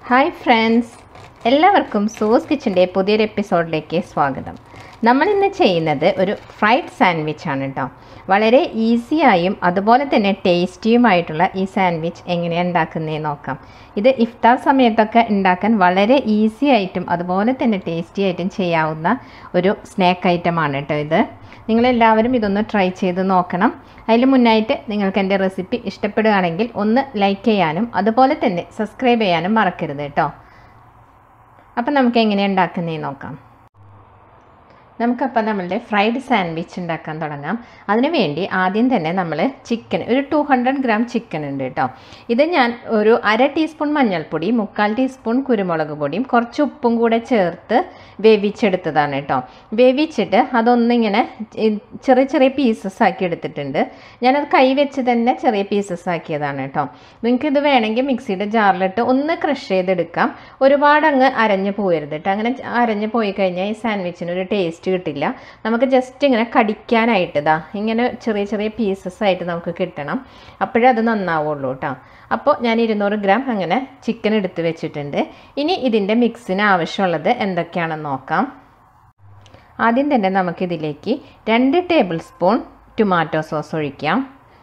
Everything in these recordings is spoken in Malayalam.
ഹായ് ഫ്രണ്ട്സ്, എല്ലാവർക്കും സൂസ് കിച്ചൻ്റെ പുതിയൊരു എപ്പിസോഡിലേക്ക് സ്വാഗതം. നമ്മളിന്ന് ചെയ്യുന്നത് ഒരു ഫ്രൈഡ് സാൻഡ്വിച്ചാണ് കേട്ടോ. വളരെ ഈസിയായും അതുപോലെ തന്നെ ടേസ്റ്റിയുമായിട്ടുള്ള ഈ സാൻഡ്വിച്ച് എങ്ങനെയാണ് ഉണ്ടാക്കുന്നതെന്ന് നോക്കാം. ഇത് ഇഫ്താർ സമയത്തൊക്കെ ഉണ്ടാക്കാൻ വളരെ ഈസി ആയിട്ടും അതുപോലെ തന്നെ ടേസ്റ്റി ആയിട്ടും ചെയ്യാവുന്ന ഒരു സ്നാക്ക് ഐറ്റമാണ് കേട്ടോ ഇത്. നിങ്ങളെല്ലാവരും ഇതൊന്ന് ട്രൈ ചെയ്ത് നോക്കണം. അതിന് മുന്നായിട്ട് നിങ്ങൾക്ക് എൻ്റെ റെസിപ്പി ഇഷ്ടപ്പെടുകയാണെങ്കിൽ ഒന്ന് ലൈക്ക് ചെയ്യാനും അതുപോലെ തന്നെ സബ്സ്ക്രൈബ് ചെയ്യാനും മറക്കരുത് കേട്ടോ. അപ്പം നമുക്ക് എങ്ങനെയാണ് ഉണ്ടാക്കുന്നതെന്ന് നോക്കാം. നമുക്കപ്പോൾ നമ്മളുടെ ഫ്രൈഡ് സാൻഡ്വിച്ച് ഉണ്ടാക്കാൻ തുടങ്ങാം. അതിന് വേണ്ടി ആദ്യം തന്നെ നമ്മൾ ചിക്കൻ, ഒരു 200 ഗ്രാം ചിക്കൻ ഉണ്ട് കേട്ടോ. ഇത് ഞാൻ ഒരു 1/2 ടീസ്പൂൺ മഞ്ഞൾപ്പൊടി, 3/4 ടീസ്പൂൺ കുരുമുളക് പൊടിയും കുറച്ച് ഉപ്പും കൂടെ ചേർത്ത് വേവിച്ചെടുത്തതാണ് കേട്ടോ. വേവിച്ചിട്ട് അതൊന്നിങ്ങനെ ചെറിയ ചെറിയ പീസസ് ആക്കി എടുത്തിട്ടുണ്ട്. ഞാനത് കൈ വെച്ച് തന്നെ ചെറിയ പീസസ് ആക്കിയതാണ് കേട്ടോ. നിങ്ങൾക്കിത് വേണമെങ്കിൽ മിക്സിയുടെ ജാറിലിട്ട് ഒന്ന് ക്രഷ് ചെയ്തെടുക്കാം. ഒരുപാട് അങ്ങ് അരഞ്ഞു പോയരുത് കേട്ടോ. അങ്ങനെ അരഞ്ഞു പോയി കഴിഞ്ഞാൽ ഈ സാൻഡ്വിച്ചിന് ഒരു ടേസ്റ്റ് കിട്ടില്ല. നമുക്ക് ജസ്റ്റ് ഇങ്ങനെ കടിക്കാനായിട്ട് ഇങ്ങനെ ചെറിയ ചെറിയ പീസസ് ആയിട്ട് നമുക്ക് കിട്ടണം. അപ്പോഴേ അത് നന്നാവുള്ളൂ കേട്ടോ. അപ്പോൾ ഞാൻ 200 ഗ്രാം അങ്ങനെ ചിക്കൻ എടുത്ത് വെച്ചിട്ടുണ്ട്. ഇനി ഇതിൻ്റെ മിക്സിന് ആവശ്യമുള്ളത് എന്തൊക്കെയാണെന്ന് നോക്കാം. ആദ്യം തന്നെ നമുക്കിതിലേക്ക് 2 ടേബിൾ സ്പൂൺ ടൊമാറ്റോ സോസ് ഒഴിക്കാം.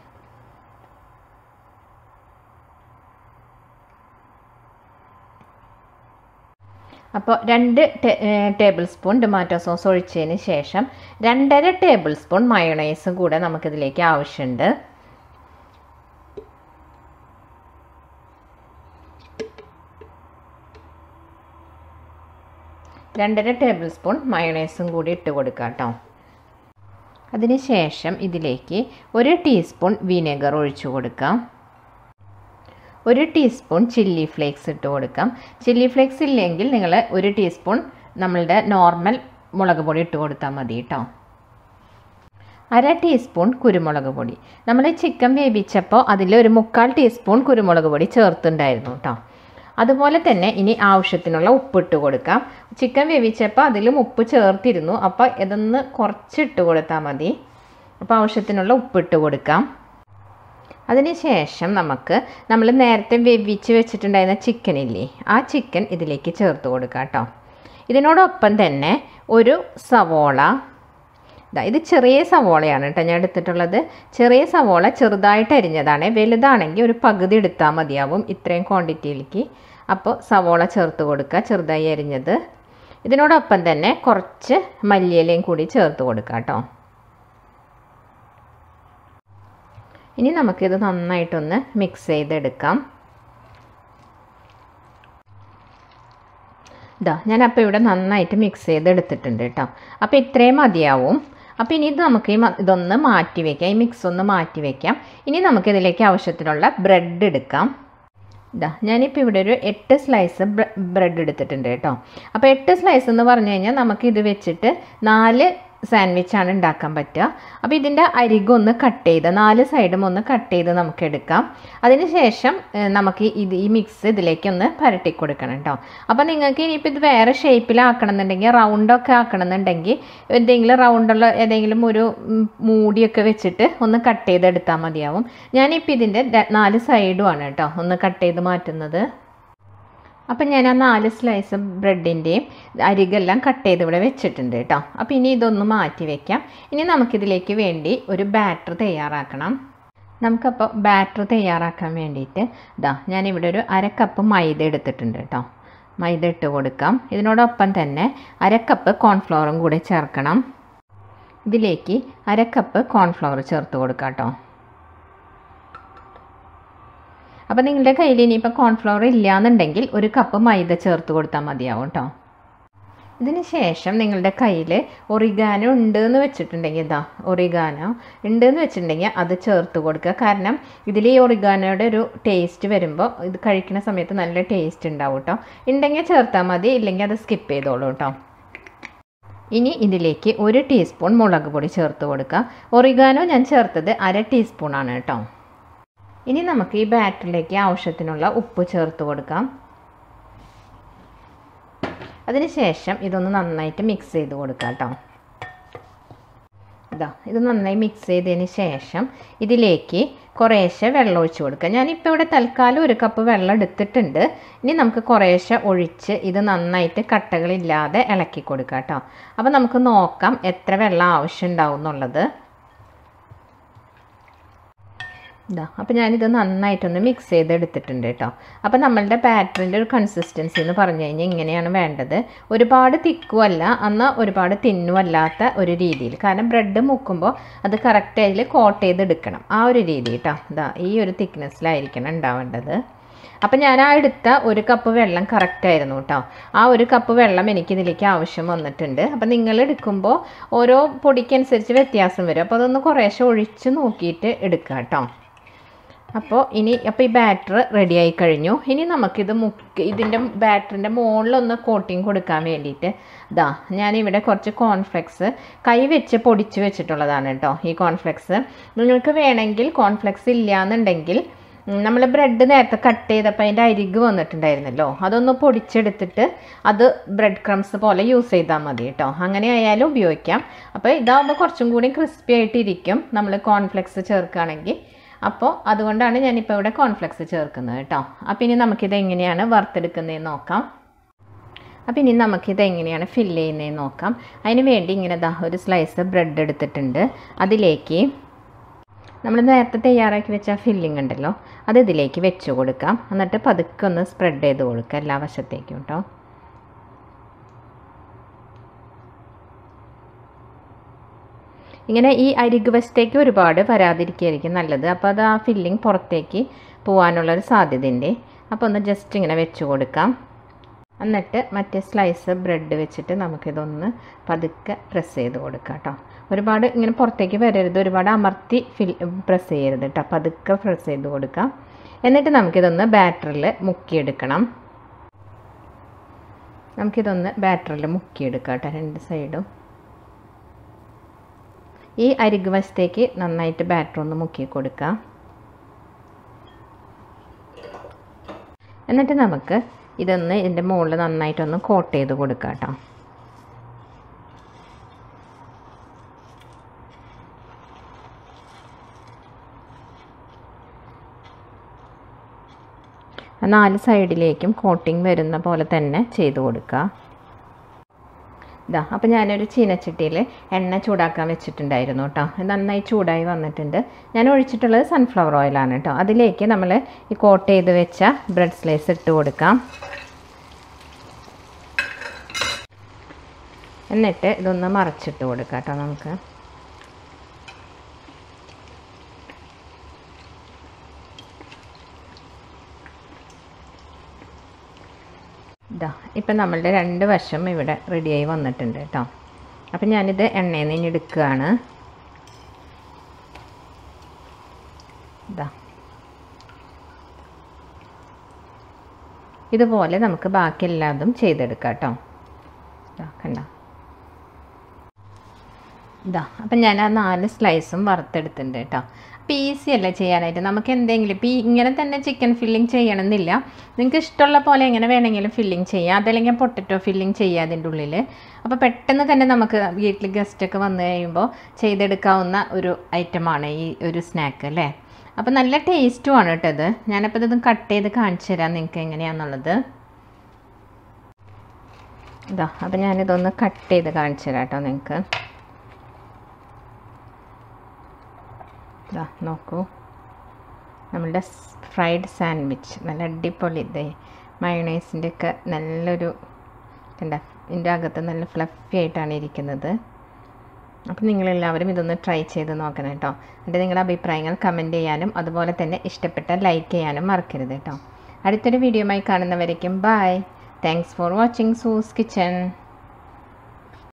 അപ്പോൾ 2 ടേബിൾ സ്പൂൺ ടൊമാറ്റോ സോസ് ഒഴിച്ചതിന് ശേഷം 2.5 ടേബിൾ സ്പൂൺ മയോണൈസ് കൂടെ നമുക്കിതിലേക്ക് ആവശ്യമുണ്ട്. 2.5 ടേബിൾ സ്പൂൺ മയോണൈസും കൂടി ഇട്ട് കൊടുക്കാം കേട്ടോ. അതിനുശേഷം ഇതിലേക്ക് 1 ടീസ്പൂൺ വിനെഗർ ഒഴിച്ചു കൊടുക്കാം. 1 ടീസ്പൂൺ ചില്ലി ഫ്ലേക്സ് ഇട്ട് കൊടുക്കാം. ചില്ലി ഫ്ലേക്സ് ഇല്ലെങ്കിൽ നിങ്ങൾ 1 ടീസ്പൂൺ നമ്മളുടെ നോർമൽ മുളക് പൊടി ഇട്ട് കൊടുത്താൽ മതി കേട്ടോ. 1/2 ടീസ്പൂൺ കുരുമുളക് പൊടി. നമ്മൾ ചിക്കൻ വേവിച്ചപ്പോൾ അതിൽ ഒരു 3/4 ടീസ്പൂൺ കുരുമുളക് പൊടി ചേർത്തുണ്ടായിരുന്നു കേട്ടോ. അതുപോലെ തന്നെ ഇനി ആവശ്യത്തിനുള്ള ഉപ്പിട്ട് കൊടുക്കാം. ചിക്കൻ വേവിച്ചപ്പോൾ അതിലും ഉപ്പ് ചേർത്തിരുന്നു. അപ്പോൾ ഇതൊന്ന് കുറച്ചിട്ട് കൊടുത്താൽ മതി. അപ്പോൾ ആവശ്യത്തിനുള്ള ഉപ്പിട്ട് കൊടുക്കാം. അതിനുശേഷം നമ്മൾ നേരത്തെ വേവിച്ച് വെച്ചിട്ടുണ്ടായിരുന്ന ചിക്കനില്ലേ, ആ ചിക്കൻ ഇതിലേക്ക് ചേർത്ത് കൊടുക്കാം കേട്ടോ. ഇതിനോടൊപ്പം തന്നെ ഒരു സവോള, ഇത് ചെറിയ സവോളയാണ് കേട്ടോ ഞാൻ എടുത്തിട്ടുള്ളത്. ചെറിയ സവോള ചെറുതായിട്ട് അരിഞ്ഞതാണ്. വലുതാണെങ്കിൽ ഒരു പകുതി എടുത്താൽ മതിയാവും ഇത്രയും ക്വാണ്ടിറ്റിയിലേക്ക്. അപ്പോൾ സവോള ചേർത്ത് കൊടുക്കുക, ചെറുതായി അരിഞ്ഞത്. ഇതിനോടൊപ്പം തന്നെ കുറച്ച് മല്ലിയിലയും കൂടി ചേർത്ത് കൊടുക്കാം കേട്ടോ. ഇനി നമുക്കിത് നന്നായിട്ടൊന്ന് മിക്സ് ചെയ്തെടുക്കാം. ഞാനപ്പോൾ ഇവിടെ നന്നായിട്ട് മിക്സ് ചെയ്തെടുത്തിട്ടുണ്ട് കേട്ടോ. അപ്പോൾ ഇത്രയും മതിയാവും. അപ്പോൾ ഇനി ഇത് നമുക്ക് ഇതൊന്ന് മാറ്റി വയ്ക്കാം, ഈ മിക്സ് ഒന്ന് മാറ്റി വയ്ക്കാം. ഇനി നമുക്കിതിലേക്ക് ആവശ്യത്തിനുള്ള ബ്രെഡ് എടുക്കാം. ഞാനിപ്പോൾ ഇവിടെ ഒരു 8 സ്ലൈസ് ബ്രെഡ് എടുത്തിട്ടുണ്ട് കേട്ടോ. അപ്പോൾ 8 സ്ലൈസ് എന്ന് പറഞ്ഞു കഴിഞ്ഞാൽ നമുക്കിത് വെച്ചിട്ട് 4 സാൻഡ്വിച്ചാണ് ഉണ്ടാക്കാൻ പറ്റുക. അപ്പോൾ ഇതിൻ്റെ അരികൊന്ന് കട്ട് ചെയ്ത് 4 സൈഡും ഒന്ന് കട്ട് ചെയ്ത് നമുക്ക് എടുക്കാം. അതിന് ശേഷം നമുക്ക് ഈ മിക്സ് ഇതിലേക്കൊന്ന് പരട്ടി കൊടുക്കണം കേട്ടോ. അപ്പോൾ നിങ്ങൾക്ക് ഇനിയിപ്പോൾ ഇത് വേറെ ഷേപ്പിലാക്കണം എന്നുണ്ടെങ്കിൽ, റൗണ്ടൊക്കെ ആക്കണം എന്നുണ്ടെങ്കിൽ എന്തെങ്കിലും റൗണ്ടുള്ള ഏതെങ്കിലും ഒരു മൂടിയൊക്കെ വെച്ചിട്ട് ഒന്ന് കട്ട് ചെയ്തെടുത്താൽ മതിയാവും. ഞാനിപ്പോൾ ഇതിൻ്റെ 4 സൈഡുമാണ് കേട്ടോ ഒന്ന് കട്ട് ചെയ്ത് മാറ്റുന്നത്. അപ്പം ഞാൻ ആ 4 സ്ലൈസ് ബ്രെഡിൻ്റെയും അരികെല്ലാം കട്ട് ചെയ്ത് ഇവിടെ വെച്ചിട്ടുണ്ട് കേട്ടോ. അപ്പോൾ ഇനി ഇതൊന്ന് മാറ്റി വയ്ക്കാം. ഇനി നമുക്കിതിലേക്ക് വേണ്ടി ഒരു ബാറ്റർ തയ്യാറാക്കണം. നമുക്കപ്പോൾ ബാറ്റർ തയ്യാറാക്കാൻ വേണ്ടിയിട്ട് ഞാനിവിടെ ഒരു 1/2 കപ്പ് മൈദ എടുത്തിട്ടുണ്ട് കേട്ടോ. മൈദ ഇട്ട് കൊടുക്കാം. ഇതിനോടൊപ്പം തന്നെ 1/2 കപ്പ് കോൺഫ്ലവറും കൂടി ചേർക്കണം. ഇതിലേക്ക് 1/2 കപ്പ് കോൺഫ്ലവർ ചേർത്ത് കൊടുക്കാം കേട്ടോ. അപ്പോൾ നിങ്ങളുടെ കയ്യിൽ ഇനിയിപ്പോൾ കോൺഫ്ലവർ ഇല്ലയെന്നുണ്ടെങ്കിൽ 1 കപ്പ് മൈദ ചേർത്ത് കൊടുത്താൽ മതിയാവും കേട്ടോ. ഇതിന് ശേഷം നിങ്ങളുടെ കയ്യിൽ ഒറിഗാനോ ഉണ്ടെന്ന് വെച്ചിട്ടുണ്ടെങ്കിൽ ഒറിഗാനോ ഉണ്ടെന്ന് വെച്ചിട്ടുണ്ടെങ്കിൽ അത് ചേർത്ത് കൊടുക്കുക. കാരണം ഇതിൽ ഈ ഒറിഗാനോയുടെ ഒരു ടേസ്റ്റ് വരുമ്പോൾ ഇത് കഴിക്കുന്ന സമയത്ത് നല്ല ടേസ്റ്റ് ഉണ്ടാവും കേട്ടോ. ഉണ്ടെങ്കിൽ ചേർത്താൽ മതി, ഇല്ലെങ്കിൽ അത് സ്കിപ്പ് ചെയ്തോളൂ കേട്ടോ. ഇനി ഇതിലേക്ക് 1 ടീസ്പൂൺ മുളക് പൊടി ചേർത്ത് കൊടുക്കുക. ഒറിഗാനോ ഞാൻ ചേർത്തത് 1/2 ടീസ്പൂണാണ് കേട്ടോ. ഇനി നമുക്ക് ഈ ബാറ്ററിലേക്ക് ആവശ്യത്തിനുള്ള ഉപ്പ് ചേർത്ത് കൊടുക്കാം. അതിനുശേഷം ഇതൊന്ന് നന്നായിട്ട് മിക്സ് ചെയ്ത് കൊടുക്കാം കേട്ടോ. ഇത് നന്നായി മിക്സ് ചെയ്തതിന് ശേഷം ഇതിലേക്ക് കുറേശ്ശെ വെള്ളം ഒഴിച്ച് കൊടുക്കുക. ഞാനിപ്പോൾ ഇവിടെ തൽക്കാലം 1 കപ്പ് വെള്ളം എടുത്തിട്ടുണ്ട്. ഇനി നമുക്ക് കുറേശ്ശെ ഒഴിച്ച് ഇത് നന്നായിട്ട് കട്ടകളില്ലാതെ ഇളക്കി കൊടുക്കുക കേട്ടോ. അപ്പോൾ നമുക്ക് നോക്കാം എത്ര വെള്ളം ആവശ്യമുണ്ടാവും എന്നുള്ളത്. അപ്പോൾ ഞാനിത് നന്നായിട്ടൊന്ന് മിക്സ് ചെയ്തെടുത്തിട്ടുണ്ട് കേട്ടോ. അപ്പോൾ നമ്മളുടെ ബാറ്ററിൻ്റെ ഒരു കൺസിസ്റ്റൻസി എന്ന് പറഞ്ഞു കഴിഞ്ഞാൽ ഇങ്ങനെയാണ് വേണ്ടത്. ഒരുപാട് തിക്കുമല്ല, എന്നാൽ ഒരുപാട് തിന്നുമല്ലാത്ത ഒരു രീതിയിൽ. കാരണം ബ്രെഡ് മുക്കുമ്പോൾ അത് കറക്റ്റ് അതിൽ കോട്ട് ചെയ്തെടുക്കണം, ആ ഒരു രീതി കേട്ടോ. ഈ ഒരു തിക്നെസ്സിലായിരിക്കണം ഉണ്ടാവേണ്ടത്. അപ്പം ഞാൻ ആ എടുത്ത 1 കപ്പ് വെള്ളം കറക്റ്റായിരുന്നു കേട്ടോ. ആ 1 കപ്പ് വെള്ളം എനിക്കിതിലേക്ക് ആവശ്യം വന്നിട്ടുണ്ട്. അപ്പം നിങ്ങൾ എടുക്കുമ്പോൾ ഓരോ പൊടിക്കനുസരിച്ച് വ്യത്യാസം വരും. അപ്പോൾ അതൊന്ന് കുറേശ്ശെ ഒഴിച്ച് നോക്കിയിട്ട് എടുക്കുക കേട്ടോ. അപ്പോൾ ഈ ബാറ്റർ റെഡിയായി കഴിഞ്ഞു. ഇനി നമുക്കിത് ഇതിൻ്റെ ബാറ്ററിൻ്റെ മുകളിലൊന്ന് കോട്ടിങ് കൊടുക്കാൻ വേണ്ടിയിട്ട് ഞാനിവിടെ കുറച്ച് കോൺഫ്ലെക്സ് കൈ വെച്ച് പൊടിച്ച് വെച്ചിട്ടുള്ളതാണ് കേട്ടോ. ഈ കോൺഫ്ലെക്സ് നിങ്ങൾക്ക് വേണമെങ്കിൽ, കോൺഫ്ലെക്സ് ഇല്ലയെന്നുണ്ടെങ്കിൽ നമ്മൾ ബ്രെഡ് നേരത്തെ കട്ട് ചെയ്തപ്പോൾ അതിൻ്റെ അരിക് വന്നിട്ടുണ്ടായിരുന്നല്ലോ, അതൊന്ന് പൊടിച്ചെടുത്തിട്ട് അത് ബ്രെഡ് ക്രംസ് പോലെ യൂസ് ചെയ്താൽ മതി കേട്ടോ. അങ്ങനെ ആയാലും ഉപയോഗിക്കാം. അപ്പോൾ ഇതാകുമ്പോൾ കുറച്ചും കൂടി ക്രിസ്പി ആയിട്ടിരിക്കും നമ്മൾ കോൺഫ്ലെക്സ് ചേർക്കുകയാണെങ്കിൽ. അപ്പോൾ അതുകൊണ്ടാണ് ഞാനിപ്പോൾ ഇവിടെ കോൺഫ്ലെക്സ് ചേർക്കുന്നത് കേട്ടോ. അപ്പോൾ ഇനി നമുക്കിത് എങ്ങനെയാണ് വറുത്തെടുക്കുന്നതെന്ന് നോക്കാം. അപ്പോൾ ഇനി നമുക്കിത് എങ്ങനെയാണ് ഫില്ല് ചെയ്യുന്നതെന്ന് നോക്കാം. അതിന് വേണ്ടി ഇങ്ങനെ ഒരു സ്ലൈസ് ബ്രെഡ് എടുത്തിട്ടുണ്ട്. അതിലേക്ക് നമ്മൾ നേരത്തെ തയ്യാറാക്കി വെച്ച ഫില്ലിംഗ് ഉണ്ടല്ലോ, അത് ഇതിലേക്ക് വെച്ച് കൊടുക്കാം. എന്നിട്ട് പതുക്കെ ഒന്ന് സ്പ്രെഡ് ചെയ്ത് കൊടുക്കുക എല്ലാ വശത്തേക്കും കേട്ടോ. ഇങ്ങനെ ഈ അരിക് വശത്തേക്ക് ഒരുപാട് വരാതിരിക്കുകയായിരിക്കും നല്ലത്. അപ്പോൾ അത് ആ ഫില്ലിംഗ് പുറത്തേക്ക് പോകാനുള്ളൊരു സാധ്യതയുണ്ട്. അപ്പോൾ ഒന്ന് ജസ്റ്റ് ഇങ്ങനെ വെച്ച് കൊടുക്കാം. എന്നിട്ട് മറ്റേ സ്ലൈസ് ബ്രെഡ് വെച്ചിട്ട് നമുക്കിതൊന്ന് പതുക്കെ പ്രസ് ചെയ്ത് കൊടുക്കാം കേട്ടോ. ഒരുപാട് ഇങ്ങനെ പുറത്തേക്ക് വരരുത്, ഒരുപാട് അമർത്തി പ്രസ് ചെയ്യരുത് കേട്ടോ. പതുക്കെ പ്രസ് ചെയ്ത് കൊടുക്കാം. എന്നിട്ട് നമുക്കിതൊന്ന് ബാറ്ററിൽ മുക്കിയെടുക്കണം. നമുക്കിതൊന്ന് ബാറ്ററിൽ മുക്കിയെടുക്കാം കേട്ടോ, 2 സൈഡും. ഈ അരിക് വശത്തേക്ക് നന്നായിട്ട് ബാറ്റർ ഒന്ന് മുക്കി കൊടുക്കാം. എന്നിട്ട് നമുക്ക് ഇതൊന്ന് ഇതിൻ്റെ മുകളിൽ നന്നായിട്ടൊന്ന് കോട്ട് ചെയ്ത് കൊടുക്കാം കേട്ടോ. നാല് സൈഡിലേക്കും കോട്ടിങ് വരുന്ന പോലെ തന്നെ ചെയ്ത് കൊടുക്കുക. അപ്പോൾ ഞാനൊരു ചീനച്ചട്ടിയിൽ എണ്ണ ചൂടാക്കാൻ വെച്ചിട്ടുണ്ടായിരുന്നു കേട്ടോ. നന്നായി ചൂടായി വന്നിട്ടുണ്ട്. ഞാൻ ഒഴിച്ചിട്ടുള്ളത് സൺഫ്ലവർ ഓയിലാണ് കേട്ടോ. അതിലേക്ക് നമ്മൾ ഈ കോട്ട് ചെയ്ത് വെച്ച ബ്രെഡ് സ്ലൈസ് ഇട്ട് കൊടുക്കാം. എന്നിട്ട് ഇതൊന്ന് മറച്ചിട്ട് കൊടുക്കാം കേട്ടോ. നമുക്ക് ഇപ്പം നമ്മളുടെ 2 വശം ഇവിടെ റെഡിയായി വന്നിട്ടുണ്ട് കേട്ടോ. അപ്പം ഞാനിത് എണ്ണയിൽ നിന്ന് എടുക്കുകയാണ്. ഇതുപോലെ നമുക്ക് ബാക്കി എല്ലാതും ചെയ്തെടുക്കാം കേട്ടോ. കണ്ടോ? അപ്പം ഞാൻ ആ 4 സ്ലൈസും വറുത്തെടുത്തിട്ടുണ്ട് കേട്ടോ. അപ്പോൾ ഈസി അല്ല ചെയ്യാനായിട്ട്. നമുക്ക് എന്തെങ്കിലും ഇപ്പോൾ ഇങ്ങനെ തന്നെ ചിക്കൻ ഫില്ലിങ് ചെയ്യണമെന്നില്ല. നിങ്ങൾക്ക് ഇഷ്ടമുള്ള പോലെ എങ്ങനെ വേണമെങ്കിലും ഫില്ലിങ് ചെയ്യാം. അതല്ലെങ്കിൽ പൊട്ടറ്റോ ഫില്ലിങ് ചെയ്യാം അതിൻ്റെ ഉള്ളിൽ. അപ്പോൾ പെട്ടെന്ന് തന്നെ നമുക്ക് വീട്ടിൽ ഗസ്റ്റൊക്കെ വന്നു കഴിയുമ്പോൾ ചെയ്തെടുക്കാവുന്ന ഒരു ഐറ്റമാണ് ഈ ഒരു സ്നാക്ക് അല്ലേ. അപ്പോൾ നല്ല ടേസ്റ്റുമാണ് കേട്ടോ ഇത്. ഞാനപ്പോൾ ഇതൊന്ന് കട്ട് ചെയ്ത് കാണിച്ചു തരാം നിങ്ങൾക്ക് എങ്ങനെയാണെന്നുള്ളത്. അപ്പോൾ ഞാനിതൊന്ന് കട്ട് ചെയ്ത് കാണിച്ചു തരാം കേട്ടോ നിങ്ങൾക്ക്. നോക്കൂ, നമ്മളുടെ ഫ്രൈഡ് സാൻഡ്വിച്ച് നല്ല അടിപൊളി. മയോണൈസിൻ്റെ ഒക്കെ നല്ലൊരു ഇതിൻ്റെ അകത്ത് നല്ല ഫ്ലഫി ആയിട്ടാണ് ഇരിക്കുന്നത്. അപ്പം നിങ്ങളെല്ലാവരും ഇതൊന്ന് ട്രൈ ചെയ്ത് നോക്കണം കേട്ടോ. എന്നിട്ട് നിങ്ങളുടെ അഭിപ്രായങ്ങൾ കമൻറ്റ് ചെയ്യാനും അതുപോലെ തന്നെ ഇഷ്ടപ്പെട്ടാൽ ലൈക്ക് ചെയ്യാനും മറക്കരുത് കേട്ടോ. അടുത്തൊരു വീഡിയോയുമായി കാണുന്നവരേക്കും bye. Thanks for watching Sue's kitchen.